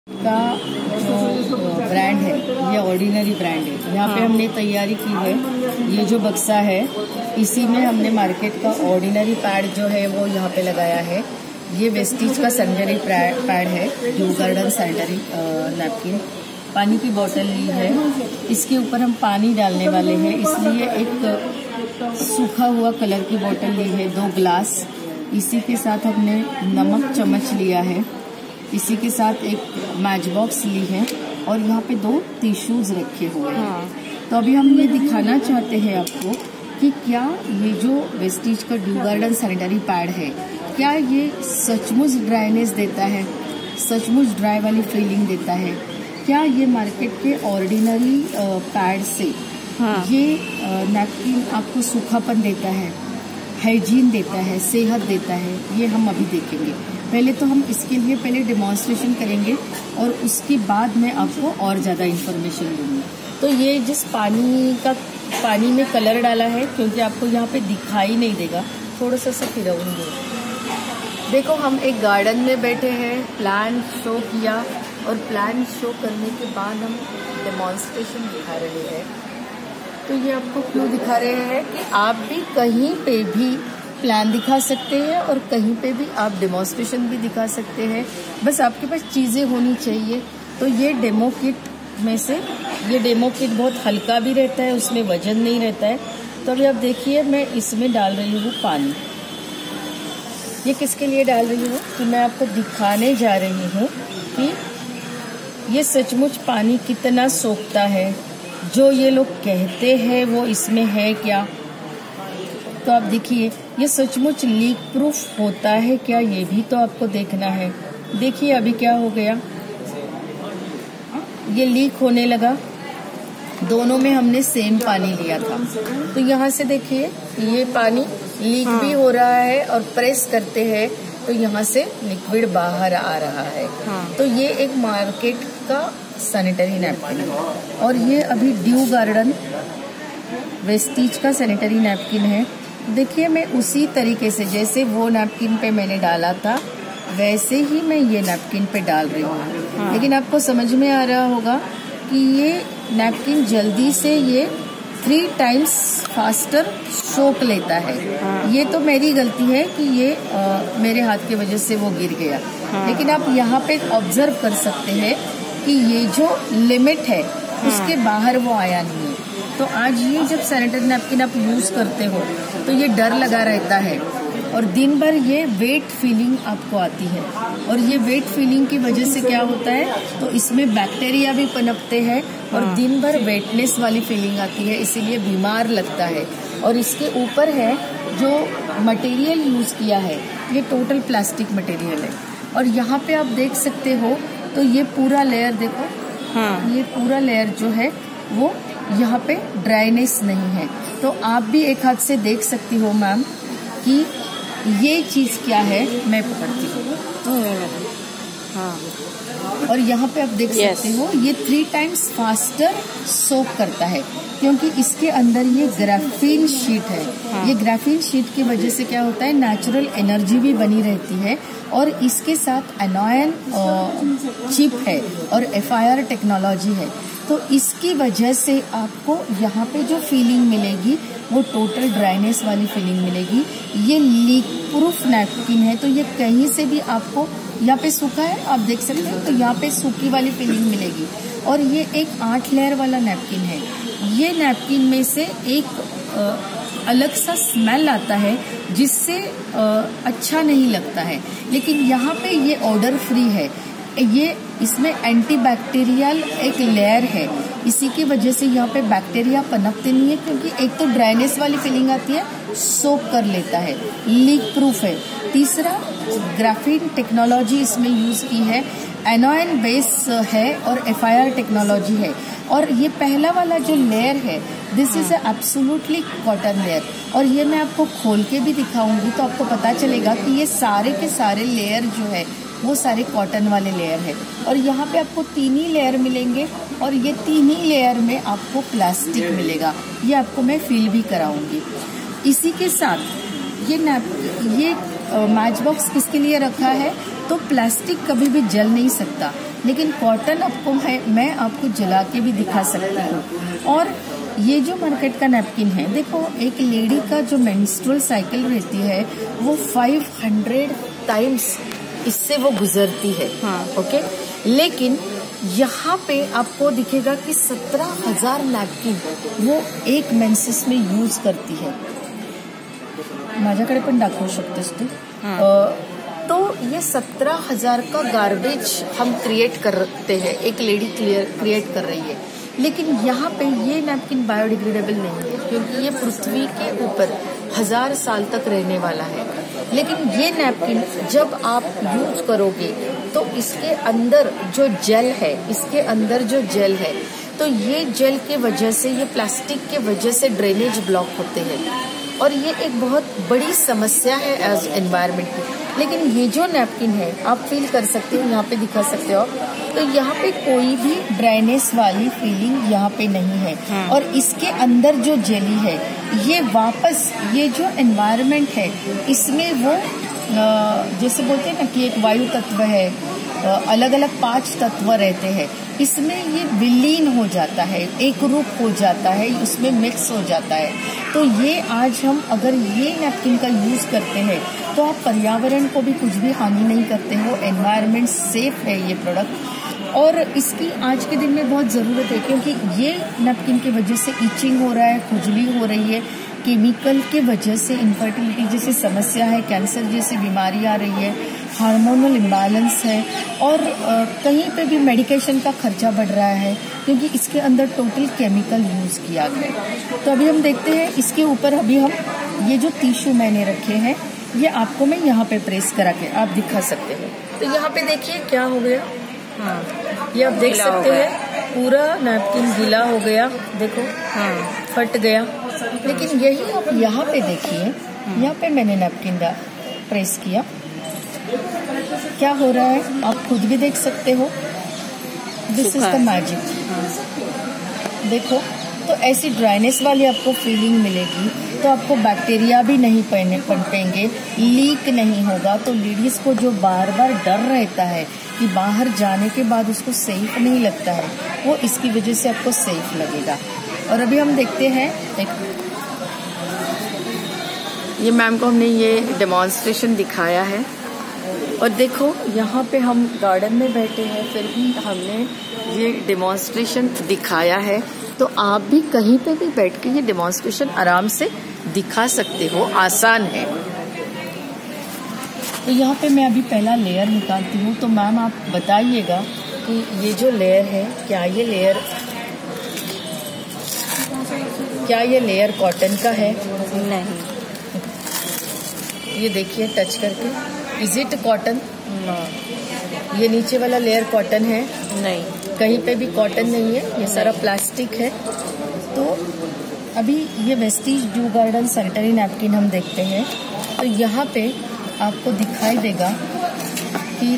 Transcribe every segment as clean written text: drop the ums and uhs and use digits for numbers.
का जो ब्रांड है ये ऑर्डिनरी ब्रांड है। यहाँ पे हमने तैयारी की है। ये जो बक्सा है इसी में हमने मार्केट का ऑर्डिनरी पैड जो है वो यहाँ पे लगाया है। ये वेस्टीज का सैनिटरी पैड है, ड्यू गार्डन सैनिटरी नैपकिन। पानी की बोतल ली है, इसके ऊपर हम पानी डालने वाले हैं, इसलिए एक सूखा हुआ कलर की बोतल ली है, 2 ग्लास। इसी के साथ हमने नमक चम्मच लिया है, इसी के साथ एक मैच बॉक्स ली है और यहाँ पे 2 टिश्यूज रखे हुए हैं। तो अभी हम ये दिखाना चाहते हैं आपको कि क्या ये जो वेस्टीज का ड्यू गार्डन सैनिटरी पैड है, क्या ये सचमुच ड्राइनेस देता है, सचमुच ड्राई वाली फीलिंग देता है? क्या ये मार्केट के ऑर्डिनरी पैड से ये नैपकिन आपको सूखापन देता है, हाइजीन देता है, सेहत देता है? ये हम अभी देखेंगे। पहले तो हम इसके लिए पहले डेमोन्स्ट्रेशन करेंगे और उसके बाद मैं आपको और ज़्यादा इन्फॉर्मेशन दूंगी। तो ये जिस पानी में कलर डाला है, क्योंकि आपको यहाँ पे दिखाई नहीं देगा, थोड़ा सा फिराऊंगी। देखो हम एक गार्डन में बैठे हैं, प्लान शो किया और प्लान शो करने के बाद हम डेमोन्स्ट्रेशन दिखा रहे हैं। तो ये आपको क्यों दिखा रहे हैं कि आप भी कहीं पे भी प्लान दिखा सकते हैं और कहीं पे भी आप डेमोन्स्ट्रेशन भी दिखा सकते हैं, बस आपके पास चीज़ें होनी चाहिए। तो ये डेमो किट में से ये डेमो किट बहुत हल्का भी रहता है, उसमें वजन नहीं रहता है। तो अभी आप देखिए मैं इसमें डाल रही हूँ पानी। ये किसके लिए डाल रही हूँ कि मैं आपको दिखाने जा रही हूँ कि ये सचमुच पानी कितना सोखता है। जो ये लोग कहते हैं वो इसमें है क्या, तो आप देखिए ये सचमुच लीक प्रूफ होता है क्या, ये भी तो आपको देखना है। देखिए अभी क्या हो गया, ये लीक होने लगा। दोनों में हमने सेम पानी लिया था, तो यहाँ से देखिए ये पानी लीक भी हो रहा है और प्रेस करते हैं तो यहाँ से लिक्विड बाहर आ रहा है। तो ये एक मार्केट का सैनिटरी नैपकिन है और ये अभी ड्यू गार्डन वेस्टीज का सैनिटरी नैपकिन है। देखिए मैं उसी तरीके से जैसे वो नैपकिन पे मैंने डाला था वैसे ही मैं ये नैपकिन पे डाल रही हूँ। लेकिन आपको समझ में आ रहा होगा कि ये नैपकिन जल्दी से ये 3 टाइम्स फास्टर सोख लेता है। ये तो मेरी गलती है कि ये मेरे हाथ की वजह से वो गिर गया। लेकिन आप यहाँ पे ऑब्जर्व कर सकते हैं कि ये जो लिमिट है उसके बाहर वो आया नहीं है। तो आज ये जब सैनिटरी नैपकिन आप यूज करते हो तो ये डर लगा रहता है और दिन भर ये वेट फीलिंग आपको आती है और ये वेट फीलिंग की वजह से क्या होता है, तो इसमें बैक्टीरिया भी पनपते हैं और दिन भर वेटनेस वाली फीलिंग आती है, इसीलिए बीमार लगता है। और इसके ऊपर है जो मटेरियल यूज किया है ये टोटल प्लास्टिक मटेरियल है। और यहाँ पे आप देख सकते हो तो ये पूरा लेयर देखो, ये पूरा लेयर जो है वो यहाँ पे ड्राइनेस नहीं है। तो आप भी एक हाथ से देख सकती हो मैम कि ये चीज क्या है। मैं पकड़ती हूँ और यहाँ पे आप देख सकते हो ये 3 टाइम्स फास्टर सोक करता है, क्योंकि इसके अंदर ये ग्राफीन शीट है। ये ग्राफीन शीट की वजह से क्या होता है, नेचुरल एनर्जी भी बनी रहती है और इसके साथ एनॉयन चिप है और FIR टेक्नोलॉजी है। तो इसकी वजह से आपको यहाँ पे जो फीलिंग मिलेगी वो टोटल ड्राइनेस वाली फीलिंग मिलेगी। ये लीक प्रूफ नैपकिन है, तो ये कहीं से भी आपको यहाँ पे सूखा है आप देख सकते हो, तो यहाँ पे सूखी वाली फीलिंग मिलेगी। और ये एक 8 लेयर वाला नैपकिन है। ये नैपकिन में से एक अलग सा स्मेल आता है जिससे अच्छा नहीं लगता है, लेकिन यहाँ पे ये ऑर्डर फ्री है। ये इसमें एंटीबैक्टीरियल एक लेयर है, इसी की वजह से यहाँ पे बैक्टीरिया पनपते नहीं है, क्योंकि एक तो ड्राइनेस वाली फीलिंग आती है, सोक कर लेता है, लीक प्रूफ है। तीसरा ग्राफीन टेक्नोलॉजी इसमें यूज की है, एनॉयन बेस है और FIR टेक्नोलॉजी है। और ये पहला वाला जो लेयर है this is absolutely cotton layer. और ये मैं आपको खोल के भी दिखाऊंगी तो आपको पता चलेगा कि ये सारे के सारे लेयर जो है वो सारे कॉटन वाले लेयर है। और यहाँ पे आपको 3 ही लेयर मिलेंगे और ये 3 ही लेयर में आपको प्लास्टिक मिलेगा। ये आपको मैं फील भी कराऊंगी। इसी के साथ ये मैच बॉक्स किसके लिए रखा है, तो प्लास्टिक कभी भी जल नहीं सकता। लेकिन कॉटन आपको मैं आपको जला के भी दिखा सकती हूँ। और ये जो मार्केट का नैपकिन है, देखो एक लेडी का जो मेंस्ट्रुअल साइकिल रहती है वो 500 टाइम्स इससे वो गुजरती है। हाँ। ओके, लेकिन यहाँ पे आपको दिखेगा कि 17,000 नैपकिन वो एक मेंसेस में यूज करती है। माझ्याकडे पण दाखवू शकतेस तू। तो ये 17,000 का गार्बेज हम क्रिएट करते हैं, एक लेडी क्रिएट कर रही है। लेकिन यहाँ पे ये नैपकिन बायोडिग्रेडेबल नहीं है, क्योंकि ये पृथ्वी के ऊपर 1000 साल तक रहने वाला है। लेकिन ये नैपकिन जब आप यूज करोगे तो इसके अंदर जो जेल है, तो ये जेल के वजह से, ये प्लास्टिक के वजह से ड्रेनेज ब्लॉक होते हैं और ये एक बहुत बड़ी समस्या है एज एनवायरनमेंट की। लेकिन ये जो नैपकिन है आप फील कर सकते हो, यहाँ पे दिखा सकते हो, तो यहाँ पे कोई भी ड्राइनेस वाली फीलिंग यहाँ पे नहीं है। और इसके अंदर जो जेली है ये वापस, ये जो एनवायरनमेंट है इसमें वो जैसे बोलते हैं ना कि एक वायु तत्व है, अलग अलग 5 तत्व रहते हैं, इसमें ये विलीन हो जाता है, एक रूप हो जाता है, उसमें मिक्स हो जाता है। तो ये आज हम अगर ये नैपकिन का यूज करते हैं तो आप पर्यावरण को भी कुछ भी हानि नहीं करते हो, एनवायरनमेंट सेफ है ये प्रोडक्ट। और इसकी आज के दिन में बहुत ज़रूरत है, क्योंकि ये नैपकिन की वजह से इचिंग हो रहा है, खुजली हो रही है, केमिकल के वजह से इनफर्टिलिटी जैसी समस्या है, कैंसर जैसी बीमारी आ रही है, हार्मोनल इम्बैलेंस है, और कहीं पे भी मेडिकेशन का खर्चा बढ़ रहा है, क्योंकि इसके अंदर टोटल केमिकल यूज किया गया। तो अभी हम देखते हैं इसके ऊपर, अभी हम ये जो टिश्यू मैंने रखे हैं ये आपको मैं यहाँ पे प्रेस करा के आप दिखा सकते हैं। तो यहाँ पे देखिए क्या हो गया। हाँ, ये आप देख सकते हैं पूरा नैपकिन गीला हो गया, देखो। हाँ, फट गया। लेकिन यही आप यहाँ पे देखिए, यहाँ पे मैंने नैपकिन प्रेस किया, क्या हो रहा है आप खुद भी देख सकते हो। This is the magic. देखो, तो ऐसी ड्राइनेस वाली आपको फीलिंग मिलेगी, तो आपको बैक्टीरिया भी नहीं पनपेंगे, लीक नहीं होगा। तो लेडीज को जो बार बार डर रहता है कि बाहर जाने के बाद उसको सेफ नहीं लगता है, वो इसकी वजह से आपको सेफ लगेगा। और अभी हम देखते हैं, ये मैम को हमने ये डेमोन्स्ट्रेशन दिखाया है। और देखो यहाँ पे हम गार्डन में बैठे हैं, फिर भी हमने ये डेमोन्स्ट्रेशन दिखाया है। तो आप भी कहीं पे भी बैठ के ये डेमोन्स्ट्रेशन आराम से दिखा सकते हो, आसान है। तो यहाँ पे मैं अभी पहला लेयर निकालती हूँ। तो मैम आप बताइएगा कि ये जो लेयर है, क्या ये लेयर कॉटन का है? नहीं। ये देखिए टच करके, इज इट कॉटन? नो। ये नीचे वाला लेयर कॉटन है? नहीं, कहीं पे भी कॉटन नहीं है, ये सारा प्लास्टिक है। तो अभी ये Vestige Dew Garden sanitary napkin हम देखते हैं। तो यहाँ पे आपको दिखाई देगा कि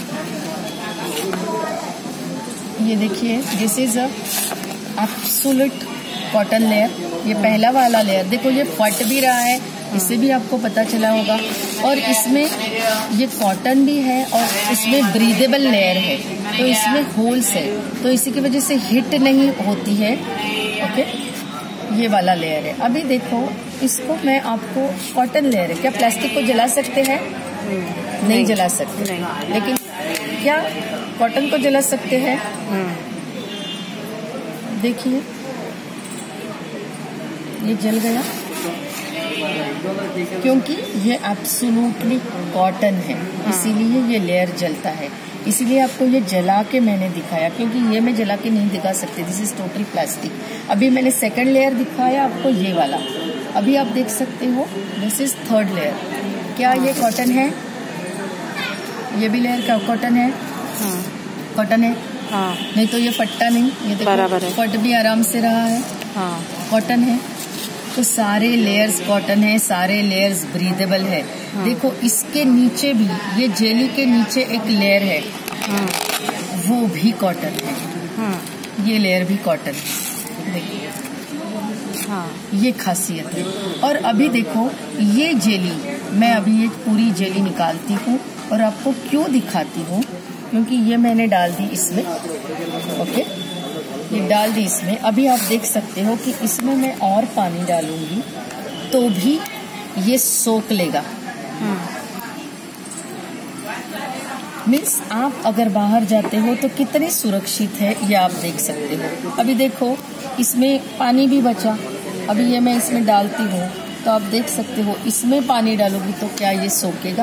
ये देखिए, this is a absolute cotton layer. ये पहला वाला लेयर देखो, ये फट भी रहा है, इससे भी आपको पता चला होगा। और इसमें ये कॉटन भी है और इसमें ब्रीदेबल लेयर है, तो इसमें होल्स है, तो इसी की वजह से हिट नहीं होती है। ओके, ये वाला लेयर है। अभी देखो इसको मैं आपको, कॉटन लेयर है, क्या प्लास्टिक को जला सकते हैं? नहीं जला सकते। नहीं। लेकिन क्या कॉटन को जला सकते हैं? देखिए ये जल गया, क्योंकि ये एब्सोल्युटली कॉटन है, इसीलिए ये लेयर जलता है। इसीलिए आपको ये जला के मैंने दिखाया, क्योंकि ये मैं जला के नहीं दिखा सकती, दिस इज टोटल प्लास्टिक। अभी मैंने सेकंड लेयर दिखाया आपको, ये वाला। अभी आप देख सकते हो दिस इज थर्ड लेयर। क्या ये कॉटन है? ये भी लेयर का कॉटन है? हाँ। कॉटन है? हाँ। नहीं तो ये फटता नहीं, ये देखो बराबर है, फट भी आराम से रहा है। हाँ। कॉटन है, तो सारे लेयर्स कॉटन है, सारे लेयर्स ब्रीदेबल है। हाँ। देखो इसके नीचे भी, ये जेली के नीचे एक लेयर है, हाँ। वो भी कॉटन है। हाँ। ये लेयर भी कॉटन है, देखिए। हाँ। ये खासियत है। और अभी देखो ये जेली, मैं अभी ये पूरी जेली निकालती हूँ और आपको क्यों दिखाती हूँ। क्योंकि ये मैंने डाल दी इसमें। ओके, ये डाल दी इसमें। अभी आप देख सकते हो कि इसमें मैं और पानी डालूंगी तो भी ये सोख लेगा। मीन्स आप अगर बाहर जाते हो तो कितने सुरक्षित है ये आप देख सकते हो। अभी देखो इसमें पानी भी बचा, अभी ये मैं इसमें डालती हूँ तो आप देख सकते हो इसमें पानी डालोगी तो क्या ये सोखेगा?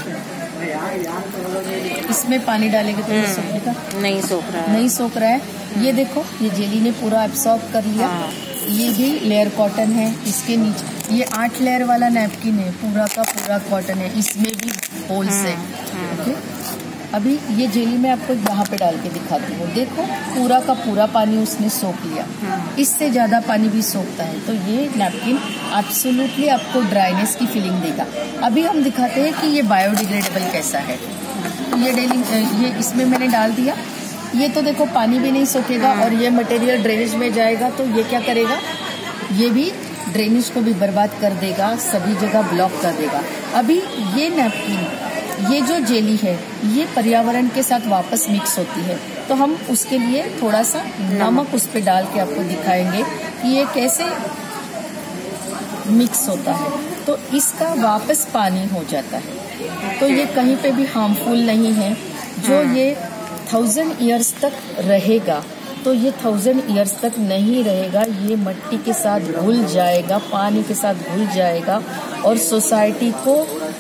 इसमें पानी डालेंगे तो ये सोखेगा? नहीं सोख रहा है, नहीं सोख रहा है। ये देखो ये जेली ने पूरा एब्सॉर्ब कर लिया। ये भी लेयर कॉटन है, इसके नीचे ये 8 लेयर वाला नैपकिन है, पूरा का पूरा कॉटन है, इसमें भी होल्स है। ओके, अभी ये जेली मैं आपको यहाँ पे डाल के दिखाती हूँ। देखो पूरा का पूरा पानी उसने सोख लिया, इससे ज्यादा पानी भी सोखता है। तो ये नैपकिन एब्सोल्युटली आपको ड्राइनेस की फीलिंग देगा। अभी हम दिखाते हैं कि ये बायोडिग्रेडेबल कैसा है। ये इसमें मैंने डाल दिया। ये तो देखो पानी भी नहीं सोखेगा और ये मटेरियल ड्रेनेज में जाएगा तो ये क्या करेगा? ये भी ड्रेनेज को भी बर्बाद कर देगा, सभी जगह ब्लॉक कर देगा। अभी ये नैपकिन, ये जो जेली है ये पर्यावरण के साथ वापस मिक्स होती है, तो हम उसके लिए थोड़ा सा नमक उस पे डाल के आपको दिखाएंगे कि ये कैसे मिक्स होता है। तो इसका वापस पानी हो जाता है, तो ये कहीं पे भी हार्मफुल नहीं है। जो ये 1000 ईयर्स तक रहेगा, तो ये 1000 ईयर्स तक नहीं रहेगा, ये मिट्टी के साथ घुल जाएगा, पानी के साथ घुल जाएगा और सोसाइटी को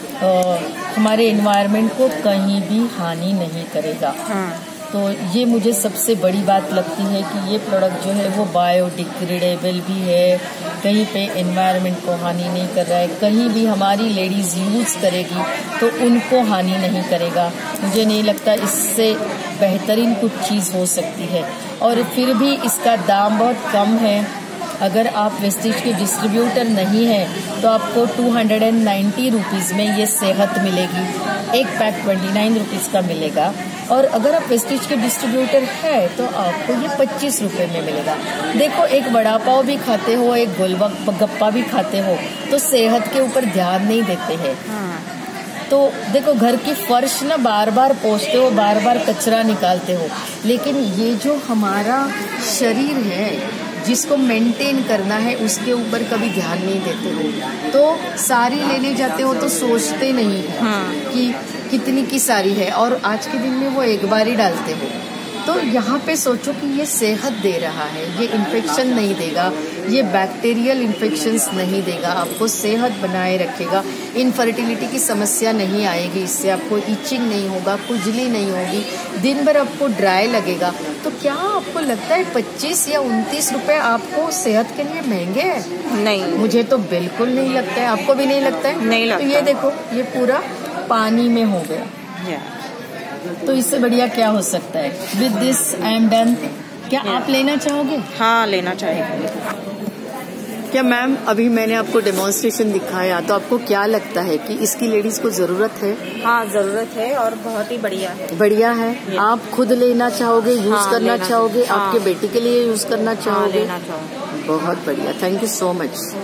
हमारे एनवायरनमेंट को कहीं भी हानि नहीं करेगा। तो ये मुझे सबसे बड़ी बात लगती है कि ये प्रोडक्ट जो है वो बायोडिग्रेडेबल भी है, कहीं पे एनवायरनमेंट को हानि नहीं कर रहा है, कहीं भी हमारी लेडीज यूज करेगी तो उनको हानि नहीं करेगा। मुझे नहीं लगता इससे बेहतरीन कुछ चीज़ हो सकती है। और फिर भी इसका दाम बहुत कम है। अगर आप वेस्टिज के डिस्ट्रीब्यूटर नहीं हैं तो आपको 290 रुपीज़ में ये सेहत मिलेगी। एक पैक 29 रुपीज़ का मिलेगा। और अगर आप वेस्टिज के डिस्ट्रीब्यूटर है तो आपको ये 25 रुपये में मिलेगा। देखो, एक वड़ा पाव भी खाते हो, एक गोलगप्पा भी खाते हो, तो सेहत के ऊपर ध्यान नहीं देते हैं। तो देखो, घर की फर्श ना बार बार पोंछते हो, बार बार कचरा निकालते हो, लेकिन ये जो हमारा शरीर है जिसको मेंटेन करना है उसके ऊपर कभी ध्यान नहीं देते हो। तो सारी लेने जाते हो तो सोचते नहीं है कि कितनी की सारी है, और आज के दिन में वो एक बार ही डालते हो। तो यहाँ पे सोचो कि ये सेहत दे रहा है, ये इन्फेक्शन नहीं देगा, ये बैक्टीरियल इन्फेक्शंस नहीं देगा, आपको सेहत बनाए रखेगा, इनफर्टिलिटी की समस्या नहीं आएगी, इससे आपको इचिंग नहीं होगा, खुजली नहीं होगी, दिन भर आपको ड्राई लगेगा। तो क्या आपको लगता है 25 या 29 रुपए आपको सेहत के लिए महंगे हैं? नहीं, मुझे तो बिल्कुल नहीं लगता है। आपको भी नहीं लगता है? नहीं लगता। तो ये देखो, ये पूरा पानी में हो गया, तो इससे बढ़िया क्या हो सकता है। With this I am done. क्या आप लेना चाहोगे? हाँ, लेना चाहेंगे। क्या मैम, अभी मैंने आपको डेमोन्स्ट्रेशन दिखाया तो आपको क्या लगता है कि इसकी लेडीज को जरूरत है? हाँ, जरूरत है और बहुत ही बढ़िया है। बढ़िया है। आप खुद लेना चाहोगे, यूज करना चाहोगे, आपके बेटी के लिए यूज करना चाहोगे? लेना चाहोगे। बहुत बढ़िया, थैंक यू सो मच।